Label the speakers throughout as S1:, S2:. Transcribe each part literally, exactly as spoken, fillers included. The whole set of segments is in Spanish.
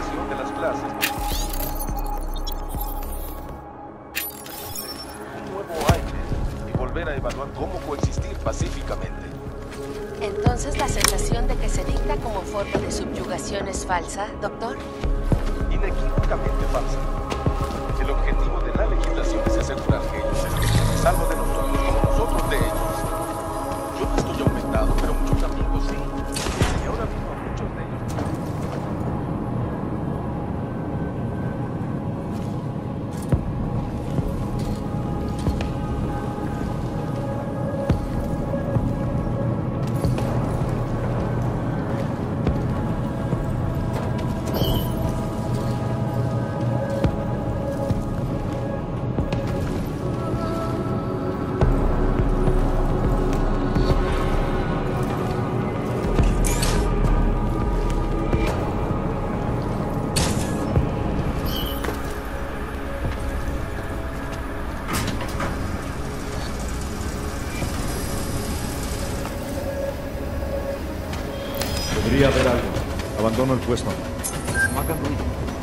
S1: duración de las clases. Un nuevo aire y volver a evaluar cómo coexistir pacíficamente.
S2: Entonces, ¿la sensación de que se dicta como forma de subyugación es falsa, doctor?
S1: Inequívocamente falsa. El objetivo de la legislación es asegurar que ellos estén a salvo de nosotros como nosotros de ellos. Yo no estoy aumentado, pero muchos amigos sí. Y ahora mismo muchos de ellos.
S3: Podría haber algo. Abandono el puesto.
S4: No hagan ruido.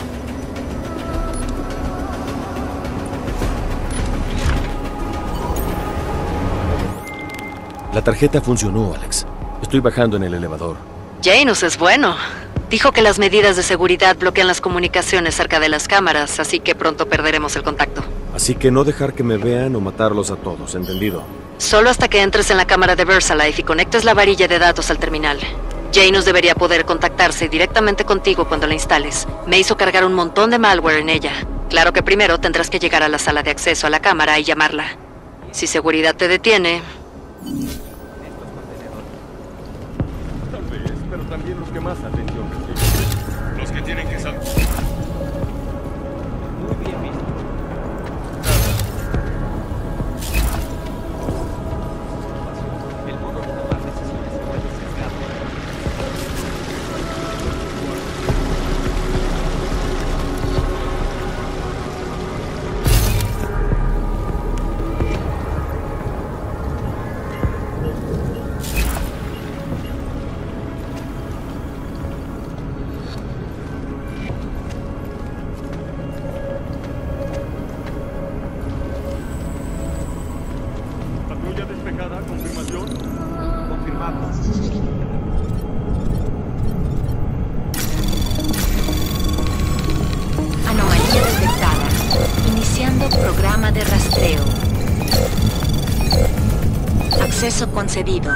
S5: La tarjeta funcionó, Alex. Estoy bajando en el elevador.
S6: Janus es bueno. Dijo que las medidas de seguridad bloquean las comunicaciones cerca de las cámaras, así que pronto perderemos el contacto.
S5: Así que no dejar que me vean o matarlos a todos, ¿entendido?
S6: Solo hasta que entres en la cámara de VersaLife y conectes la varilla de datos al terminal. Janus debería poder contactarse directamente contigo cuando la instales. Me hizo cargar un montón de malware en ella. Claro que primero tendrás que llegar a la sala de acceso a la cámara y llamarla. Si seguridad te detiene...
S3: Tal vez, pero también los que más atención reciben. Los que tienen que saber.
S4: Muy bien visto. El modo de tomar decisiones se vuelve sesgado.
S3: Patrulla despejada, confirmación.
S4: Confirmado.
S2: Anomalía detectada. Iniciando programa de rastreo. Acceso concedido.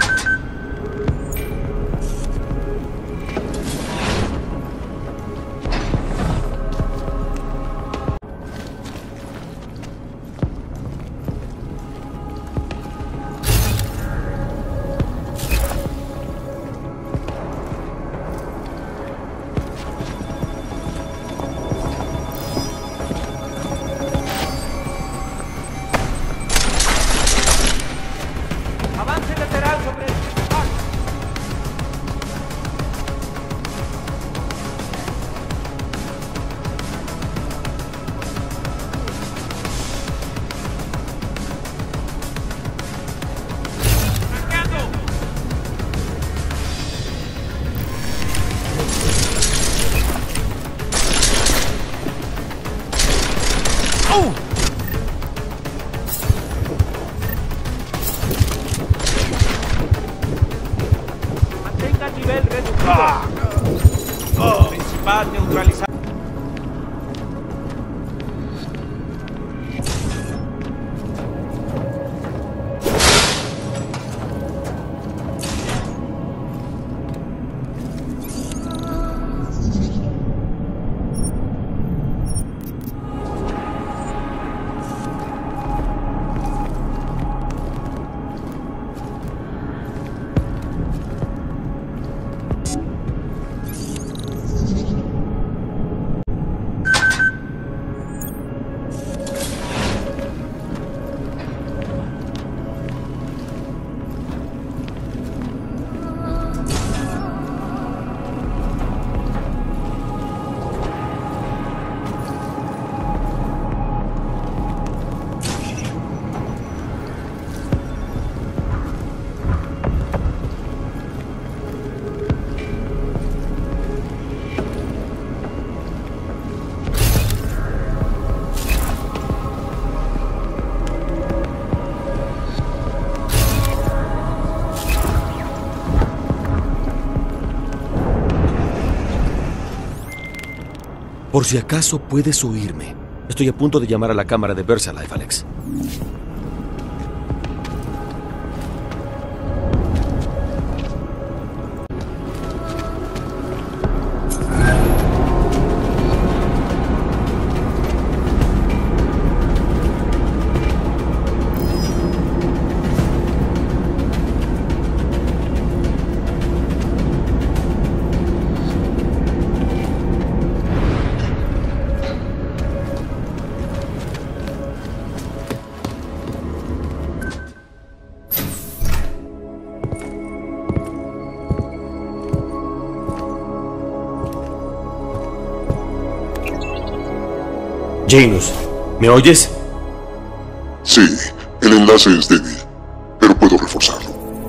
S4: Avance lateral sobre el ah. ¡Marcando!
S5: ¡Oh!
S4: Mantenga el nivel reducido. Principal neutralizado.
S5: Por si acaso puedes oírme. Estoy a punto de llamar a la cámara de VersaLife, Alex. Janus, ¿me oyes?
S7: Sí, el enlace es débil, pero puedo reforzarlo.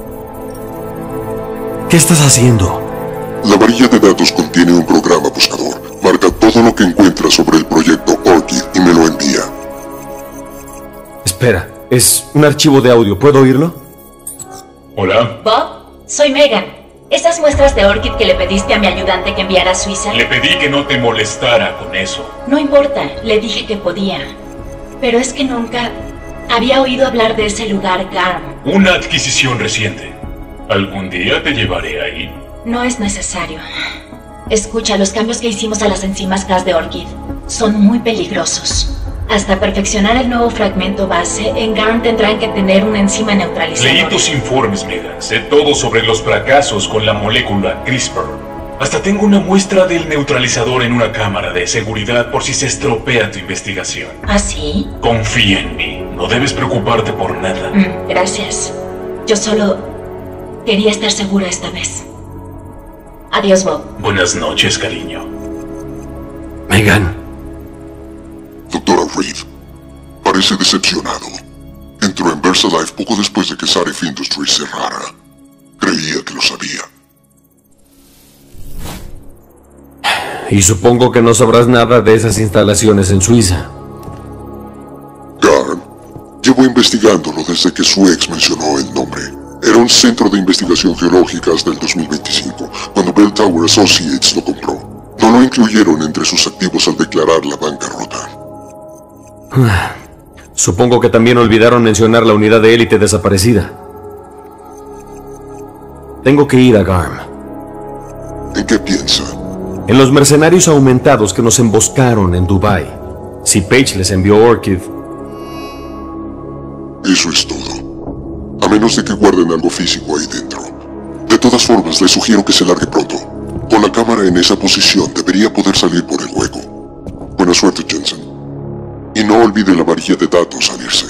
S5: ¿Qué estás haciendo?
S7: La varilla de datos contiene un programa buscador. Marca todo lo que encuentra sobre el proyecto Orchid y me lo envía.
S5: Espera, es un archivo de audio. ¿Puedo oírlo?
S8: Hola.
S9: Bob, soy Megan. ¿Esas muestras de Orchid que le pediste a mi ayudante que enviara a Suiza?
S8: Le pedí que no te molestara con eso.
S9: No importa, le dije que podía. Pero es que nunca había oído hablar de ese lugar, Garm.
S8: Una adquisición reciente. ¿Algún día te llevaré ahí?
S9: No es necesario. Escucha, los cambios que hicimos a las enzimas gas de Orchid son muy peligrosos. Hasta perfeccionar el nuevo fragmento base, en Garm tendrán que tener una enzima neutralizadora.
S8: Leí tus informes, Megan. Sé todo sobre los fracasos con la molécula CRISPR. Hasta tengo una muestra del neutralizador en una cámara de seguridad por si se estropea tu investigación.
S9: ¿Ah, sí?
S8: Confía en mí. No debes preocuparte por nada.
S9: Mm, gracias. Yo solo quería estar segura esta vez. Adiós, Bob.
S8: Buenas noches, cariño.
S5: Megan.
S7: Doctora Reed, parece decepcionado. Entró en VersaLife poco después de que Sarif Industries cerrara. Creía que lo sabía.
S5: Y supongo que no sabrás nada de esas instalaciones en Suiza.
S7: Garm, llevo investigándolo desde que su ex mencionó el nombre. Era un centro de investigación geológica hasta el dos mil veinticinco, cuando Bell Tower Associates lo compró. No lo incluyeron entre sus activos al declarar la bancarrota.
S5: Supongo que también olvidaron mencionar la unidad de élite desaparecida. Tengo que ir a Garm.
S7: ¿En qué piensa?
S5: En los mercenarios aumentados que nos emboscaron en Dubai. Si Paige les envió Orchid.
S7: Eso es todo. A menos de que guarden algo físico ahí dentro. De todas formas, le sugiero que se largue pronto. Con la cámara en esa posición, debería poder salir por el hueco. Buena suerte, Jensen. Y no olvide la varilla de datos al irse.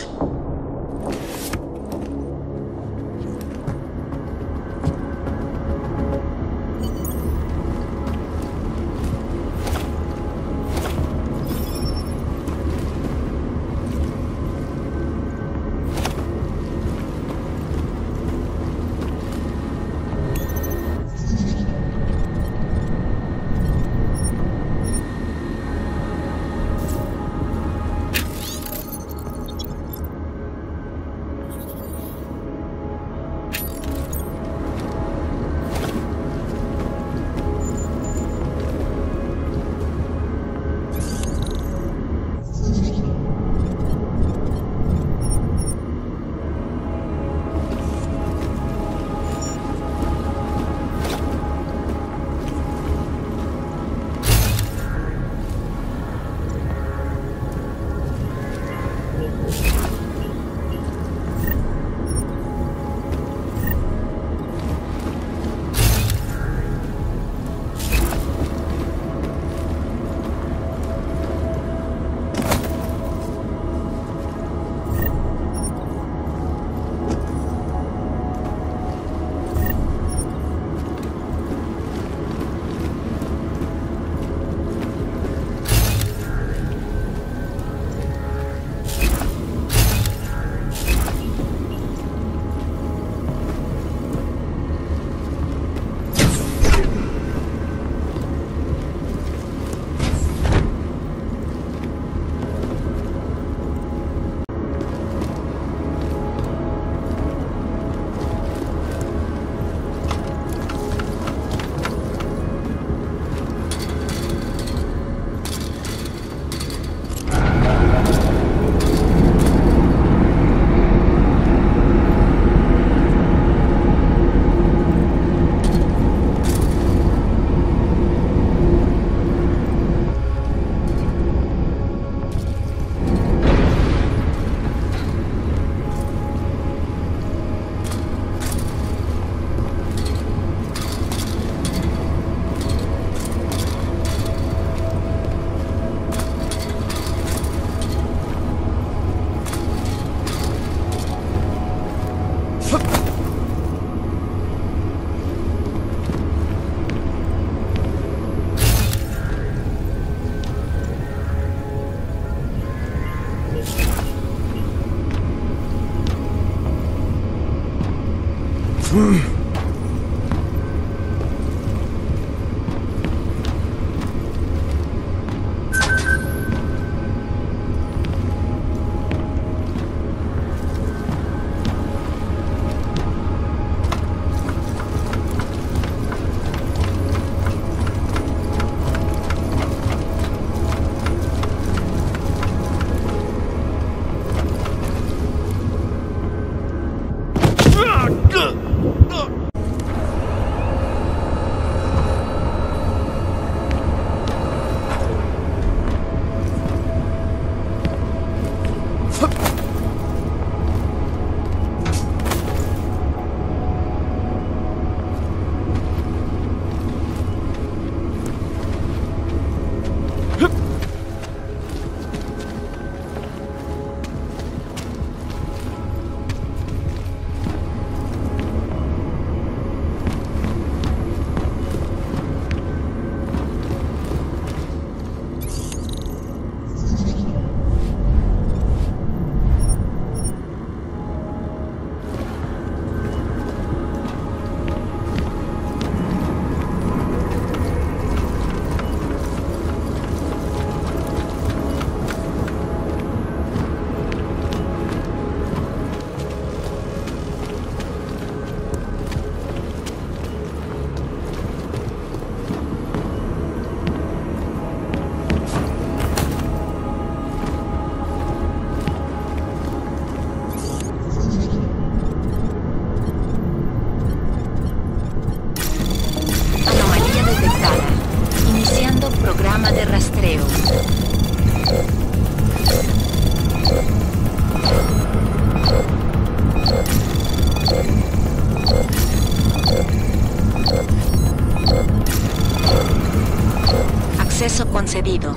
S6: Acceso concedido.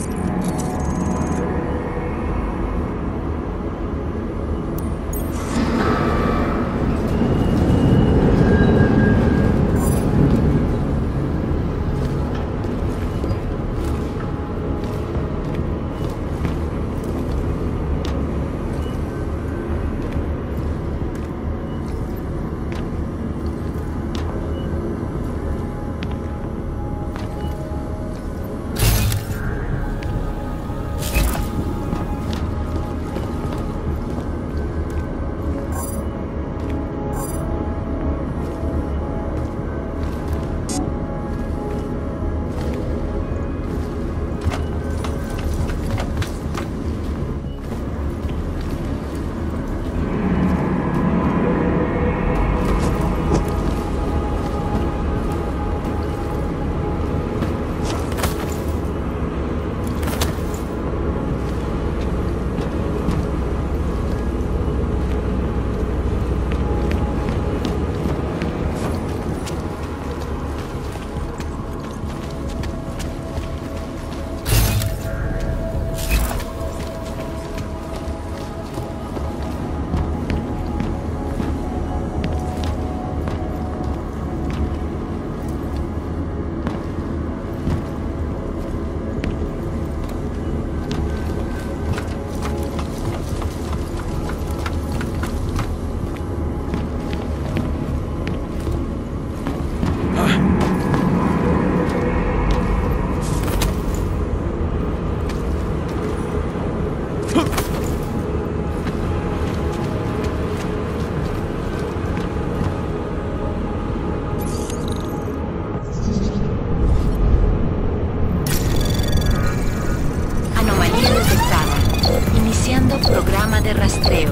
S6: Programa de rastreo.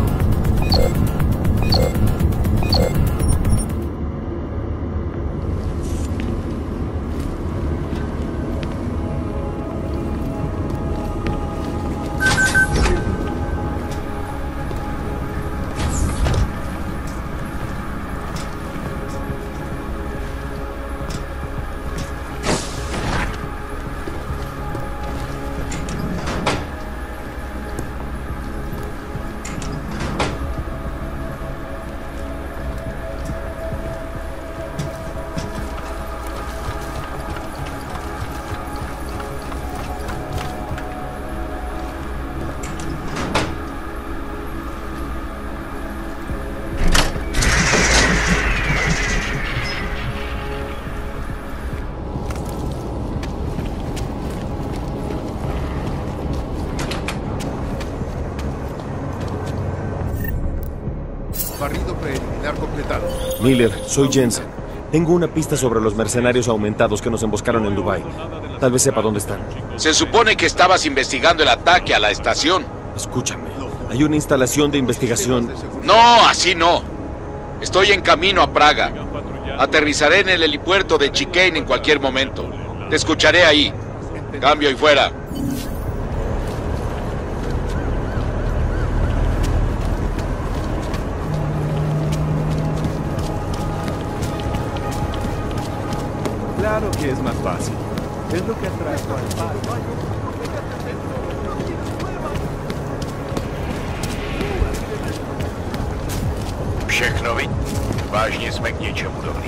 S10: Barrido preliminar completado.
S5: Miller, soy Jensen. Tengo una pista sobre los mercenarios aumentados que nos emboscaron en Dubái. Tal vez sepa dónde están.
S11: Se supone que estabas investigando el ataque a la estación.
S5: Escúchame. Hay una instalación de investigación.
S11: No, así no. Estoy en camino a Praga. Aterrizaré en el helipuerto de Chicane en cualquier momento. Te escucharé ahí. Cambio y fuera.
S3: Claro que es más fácil. Es lo que atrajo al padre.
S12: Všechno ví. Vážně jsme k něčemu dobrý.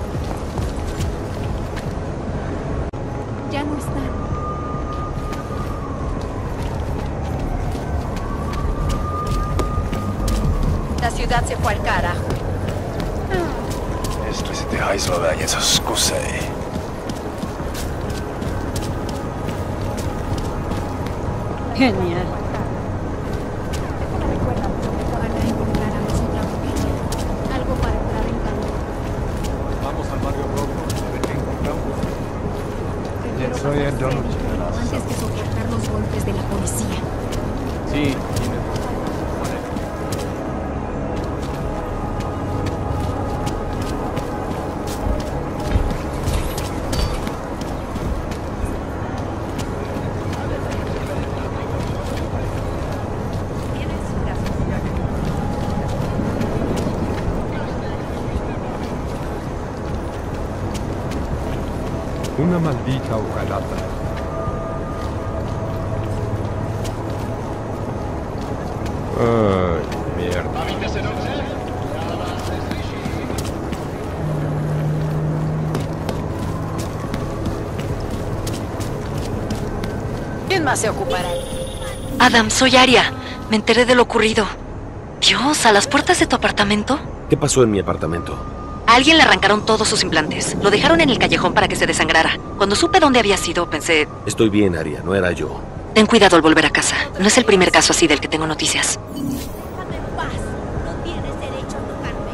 S13: Ya no están.
S2: La ciudad se fue al carajo.
S12: Jestli si ty hajzlové něco zkusej.
S13: Genial. Algo para entrar en calor.
S3: Vamos al barrio rojo a ver qué encontramos.
S13: Soy el antes que soportar los golpes de la policía.
S3: Sí.
S10: Una maldita hojalata. Ay, mierda.
S2: ¿Quién más se ocupará?
S6: Adam, soy Aria. Me enteré de lo ocurrido. Dios, ¿a las puertas de tu apartamento?
S5: ¿Qué pasó en mi apartamento?
S6: A alguien le arrancaron todos sus implantes. Lo dejaron en el callejón para que se desangrara. Cuando supe dónde había sido, pensé...
S5: Estoy bien, Aria, no era yo.
S6: Ten cuidado al volver a casa. No es el primer caso así del que tengo noticias.
S13: Déjame en paz. No tienes derecho a tocarme.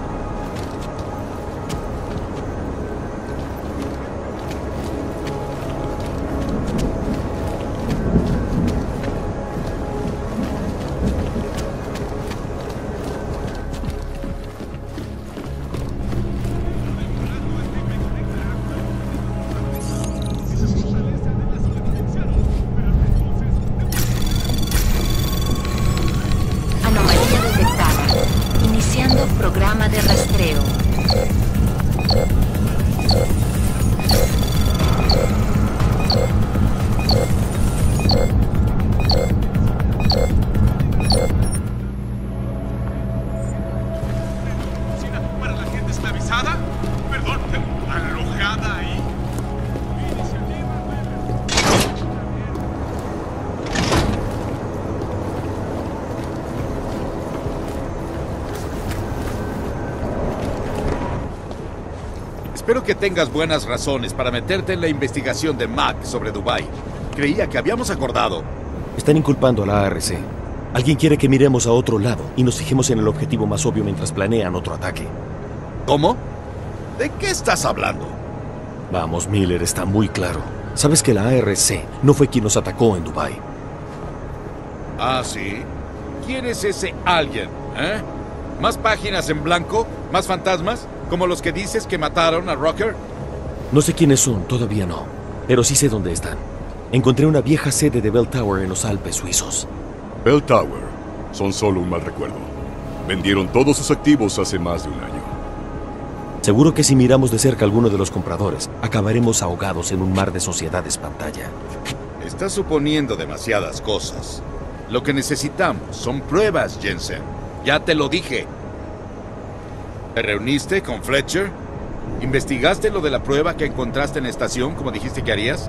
S2: Anomalía detectada. Iniciando programa de rastreo.
S1: ¿Para la gente esclavizada? Perdón, alojada ahí. Espero que tengas buenas razones para meterte en la investigación de Mac sobre Dubái. Creía que habíamos acordado.
S5: Están inculpando a la A R C. Alguien quiere que miremos a otro lado y nos fijemos en el objetivo más obvio mientras planean otro ataque.
S1: ¿Cómo? ¿De qué estás hablando?
S5: Vamos, Miller, está muy claro. Sabes que la A R C no fue quien nos atacó en Dubái.
S1: Ah, ¿sí? ¿Quién es ese alguien, eh? ¿Más páginas en blanco? ¿Más fantasmas? ¿Como los que dices que mataron a Rocker?
S5: No sé quiénes son, todavía no. Pero sí sé dónde están. Encontré una vieja sede de Bell Tower en los Alpes suizos.
S14: Bell Tower son solo un mal recuerdo. Vendieron todos sus activos hace más de un año.
S5: Seguro que si miramos de cerca a alguno de los compradores, acabaremos ahogados en un mar de sociedades pantalla.
S1: Estás suponiendo demasiadas cosas. Lo que necesitamos son pruebas, Jensen. Ya te lo dije. ¿Te reuniste con Fletcher? ¿Investigaste lo de la prueba que encontraste en la estación, como dijiste que harías?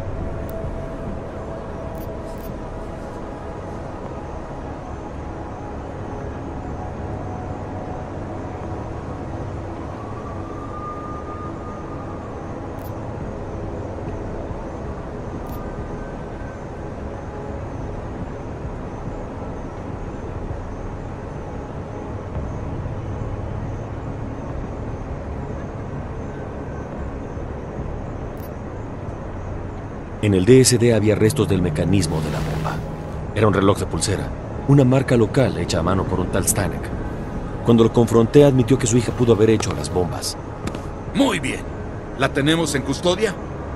S5: En el D S D había restos del mecanismo de la bomba. Era un reloj de pulsera, una marca local hecha a mano por un tal Stanek. Cuando lo confronté, admitió que su hija pudo haber hecho las bombas.
S11: Muy bien. ¿La tenemos en custodia?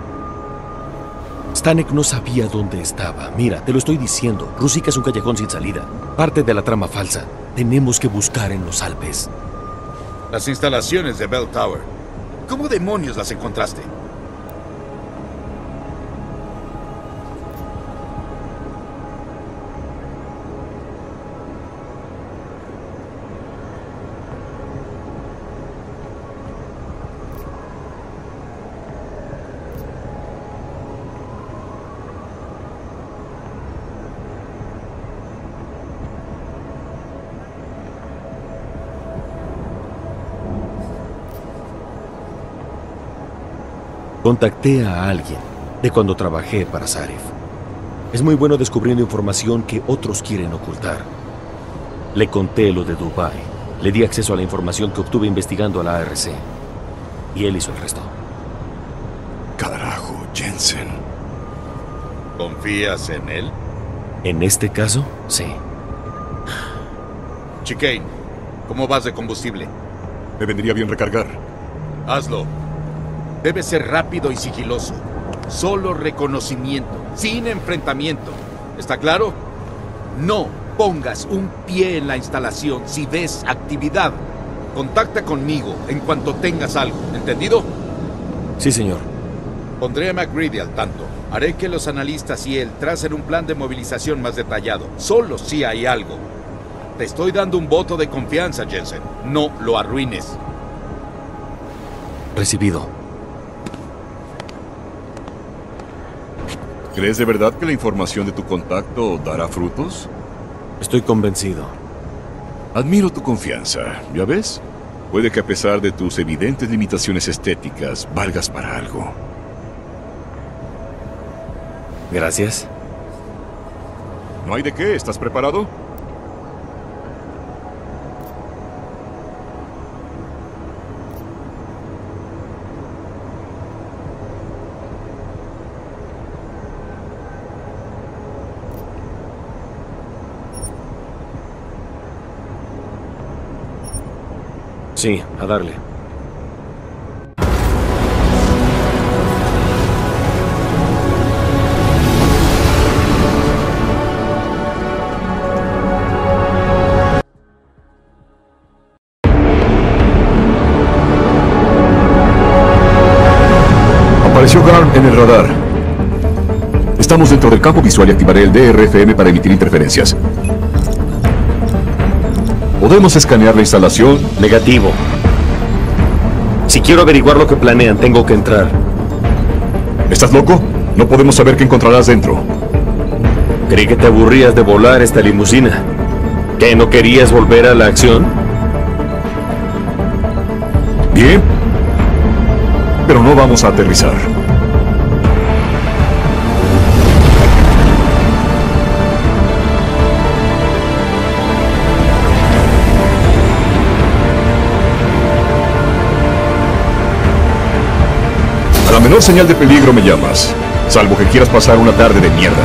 S5: Stanek no sabía dónde estaba. Mira, te lo estoy diciendo. Rusika es un callejón sin salida. Parte de la trama falsa. Tenemos que buscar en los Alpes.
S11: Las instalaciones de Bell Tower. ¿Cómo demonios las encontraste?
S5: Contacté a alguien de cuando trabajé para Sarif. Es muy bueno descubriendo información que otros quieren ocultar. Le conté lo de Dubai. Le di acceso a la información que obtuve investigando a la A R C. Y él hizo el resto.
S14: Carajo, Jensen.
S11: ¿Confías en él?
S5: En este caso, sí.
S11: Chicane, ¿cómo vas de combustible?
S14: Me vendría bien recargar.
S11: Hazlo. Debe ser rápido y sigiloso. Solo reconocimiento, sin enfrentamiento. ¿Está claro? No pongas un pie en la instalación si ves actividad. Contacta conmigo en cuanto tengas algo. ¿Entendido?
S5: Sí, señor.
S11: Pondré a McGreedy al tanto. Haré que los analistas y él tracen un plan de movilización más detallado. Solo si hay algo. Te estoy dando un voto de confianza, Jensen. No lo arruines.
S5: Recibido.
S14: ¿Crees de verdad que la información de tu contacto dará frutos?
S5: Estoy convencido.
S14: Admiro tu confianza, ¿ya ves? Puede que a pesar de tus evidentes limitaciones estéticas, valgas para algo.
S5: Gracias.
S14: No hay de qué, ¿estás preparado?
S5: Sí, a darle.
S14: Apareció Garm en el radar. Estamos dentro del campo visual y activaré el D R F M para emitir interferencias. ¿Podemos escanear la instalación?
S5: Negativo. Si quiero averiguar lo que planean, tengo que entrar.
S14: ¿Estás loco? No podemos saber qué encontrarás dentro.
S5: Creí que te aburrías de volar esta limusina. ¿Que no querías volver a la acción?
S14: Bien. Pero no vamos a aterrizar. A la menor señal de peligro me llamas, salvo que quieras pasar una tarde de mierda.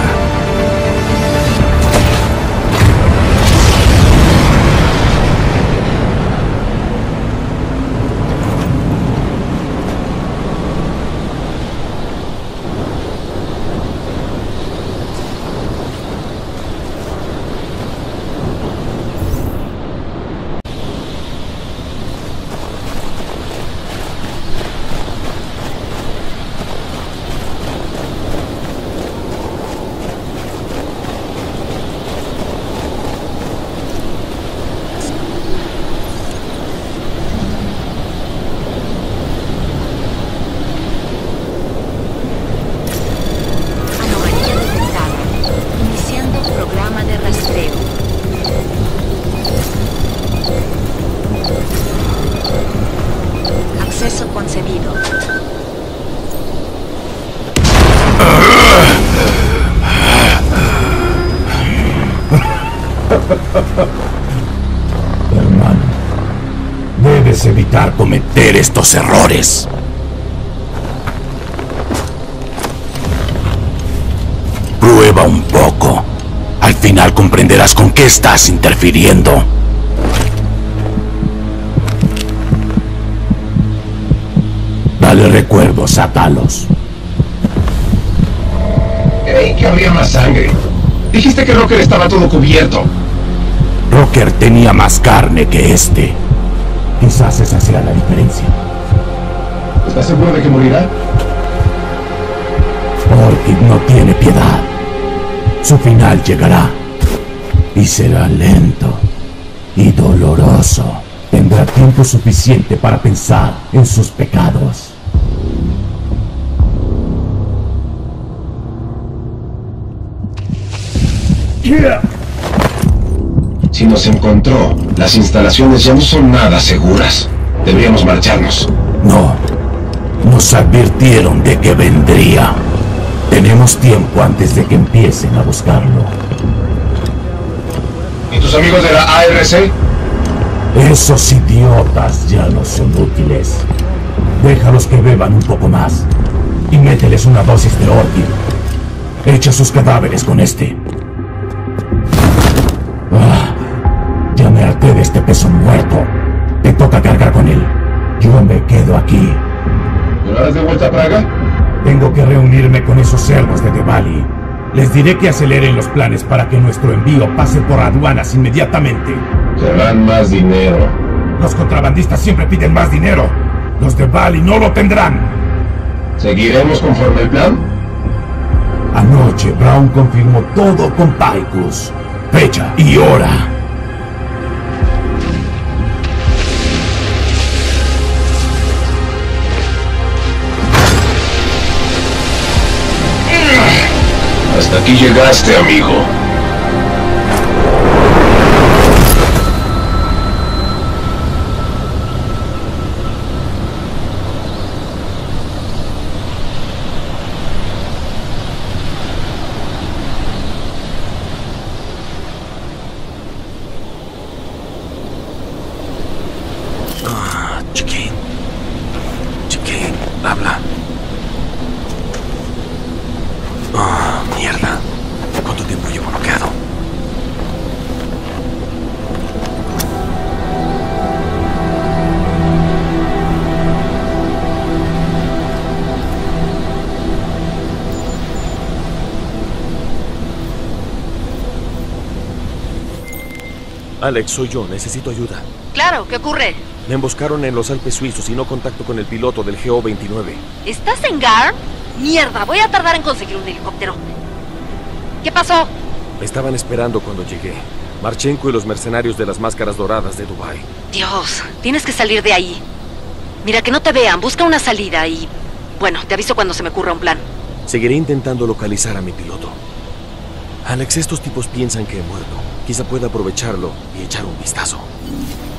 S15: Hermano, debes evitar cometer estos errores. un poco. Al final comprenderás con qué estás interfiriendo. Dale recuerdos a Talos.
S16: Creí que habría más sangre. Dijiste que Rocker estaba todo cubierto.
S15: Rocker tenía más carne que este. Quizás esa sea la diferencia.
S16: ¿Estás seguro de que morirá?
S15: Orchid no tiene piedad. Su final llegará. Y será lento y doloroso. Tendrá tiempo suficiente para pensar en sus pecados.
S16: Si nos encontró, las instalaciones ya no son nada seguras. Deberíamos marcharnos.
S15: No. Nos advirtieron de que vendría. Tenemos tiempo antes de que empiecen a buscarlo.
S16: ¿Y tus amigos de la A R C?
S15: Esos idiotas ya no son útiles. Déjalos que beban un poco más. Y mételes una dosis de Orchid. Echa sus cadáveres con este. Ah, ya me harté de este peso muerto. Te toca cargar con él. Yo me quedo aquí.
S16: ¿Volarás de vuelta a Praga?
S15: Tengo que reunirme con esos cerdos de Dvali. Les diré que aceleren los planes para que nuestro envío pase por aduanas inmediatamente.
S16: Querrán más dinero.
S15: Los contrabandistas siempre piden más dinero. Los Dvali no lo tendrán.
S16: ¿Seguiremos conforme el plan?
S15: Anoche Brown confirmó todo con Picus. Fecha y hora.
S16: Hasta aquí llegaste, amigo.
S5: Ah, Chiquín. Chiquín, habla. Ah, mierda. ¿Cuánto tiempo llevo bloqueado? Alex, soy yo. Necesito ayuda.
S6: Claro, ¿qué ocurre?
S5: Me emboscaron en los Alpes suizos y no contacto con el piloto del G O veintinueve.
S6: ¿Estás en Garm? Mierda, voy a tardar en conseguir un helicóptero. ¿Qué pasó?
S5: Me estaban esperando cuando llegué. Marchenko y los mercenarios de las máscaras doradas de Dubái.
S6: Dios, tienes que salir de ahí. Mira, que no te vean, busca una salida y... Bueno, te aviso cuando se me ocurra un plan.
S5: Seguiré intentando localizar a mi piloto. Alex, estos tipos piensan que he muerto. Quizá pueda aprovecharlo y echar un vistazo.